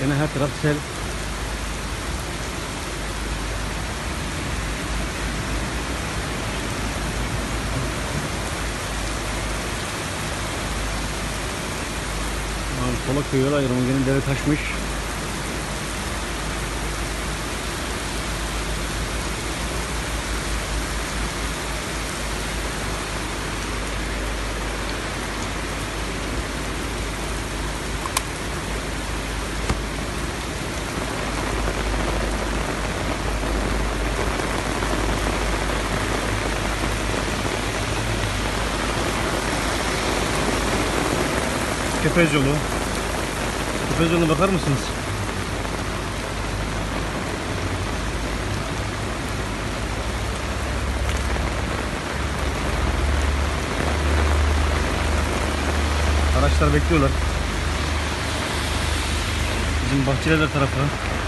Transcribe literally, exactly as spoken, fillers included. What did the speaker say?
Gene her taraf sel. Abi sola kıyıyor ayrımı, gene dere taşmış. Kepez yolu. Kepez yoluna bakar mısınız? Araçlar bekliyorlar. Bizim Bahçelievler tarafı.